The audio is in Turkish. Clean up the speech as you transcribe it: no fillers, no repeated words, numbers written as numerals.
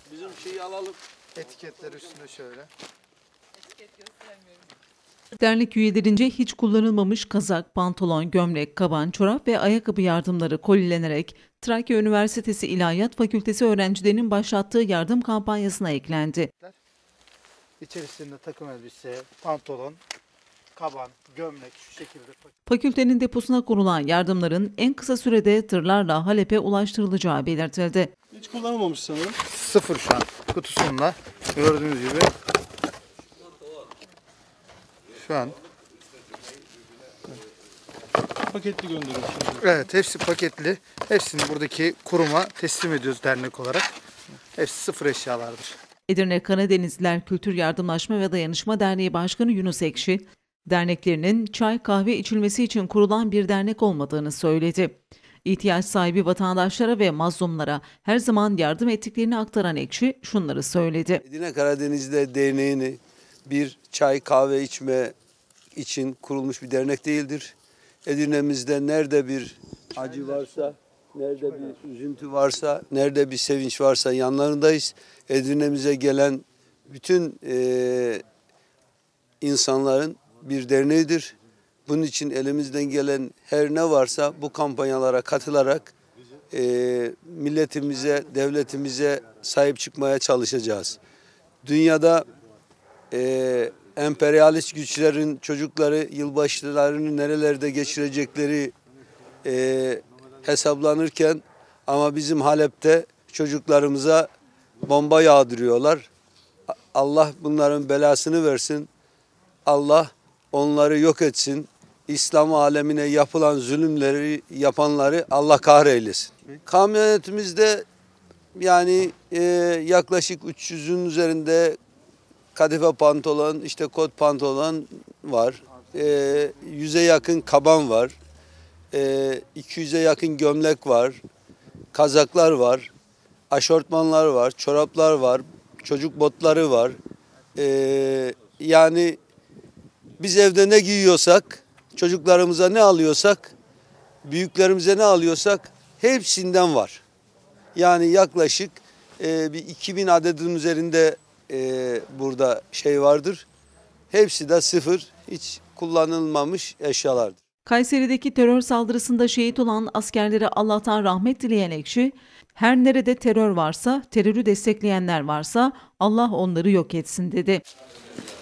Bizim şeyi alalım. Etiketler üstünde şöyle. Dernek üyelerince hiç kullanılmamış kazak, pantolon, gömlek, kaban, çorap ve ayakkabı yardımları kolilenerek Trakya Üniversitesi İlahiyat Fakültesi öğrencilerinin başlattığı yardım kampanyasına eklendi. İçerisinde takım elbise, pantolon, kaban, gömlek şu şekilde. Fakültenin deposuna konulan yardımların en kısa sürede tırlarla Halep'e ulaştırılacağı belirtildi. Hiç kullanılmamış sanırım. Sıfır şu an kutusunda gördüğünüz gibi. Şu an. Paketli gönderiyorsunuz. Evet, hepsi paketli. Hepsini buradaki kuruma teslim ediyoruz dernek olarak. Hepsi sıfır eşyalardır. Edirne Karadenizliler Kültür Yardımlaşma ve Dayanışma Derneği Başkanı Yunus Ekşi, derneklerinin çay kahve içilmesi için kurulan bir dernek olmadığını söyledi. İhtiyaç sahibi vatandaşlara ve mazlumlara her zaman yardım ettiklerini aktaran Ekşi şunları söyledi. Edirne Karadeniz'de derneğini bir çay kahve içme için kurulmuş bir dernek değildir. Edirne'mizde nerede bir acı varsa, nerede bir üzüntü varsa, nerede bir sevinç varsa yanlarındayız. Edirne'mize gelen bütün insanların bir derneğidir. Bunun için elimizden gelen her ne varsa bu kampanyalara katılarak milletimize, devletimize sahip çıkmaya çalışacağız. Dünyada emperyalist güçlerin çocukları yılbaşlarını nerelerde geçirecekleri hesaplanırken ama bizim Halep'te çocuklarımıza bomba yağdırıyorlar. Allah bunların belasını versin. Allah onları yok etsin. İslam alemine yapılan zulümleri yapanları Allah kahreylesin. Kamyonetimizde yani yaklaşık 300'ün üzerinde kadife pantolon, işte kot pantolon var. 100'e yakın kaban var. 200'e yakın gömlek var. Kazaklar var. Aşortmanlar var. Çoraplar var. Çocuk botları var. Yani biz evde ne giyiyorsak, çocuklarımıza ne alıyorsak, büyüklerimize ne alıyorsak hepsinden var. Yani yaklaşık bir 2000 adetin üzerinde burada şey vardır. Hepsi de sıfır, hiç kullanılmamış eşyalardır. Kayseri'deki terör saldırısında şehit olan askerlere Allah'tan rahmet dileyen Ekşi, her nerede terör varsa, terörü destekleyenler varsa Allah onları yok etsin dedi.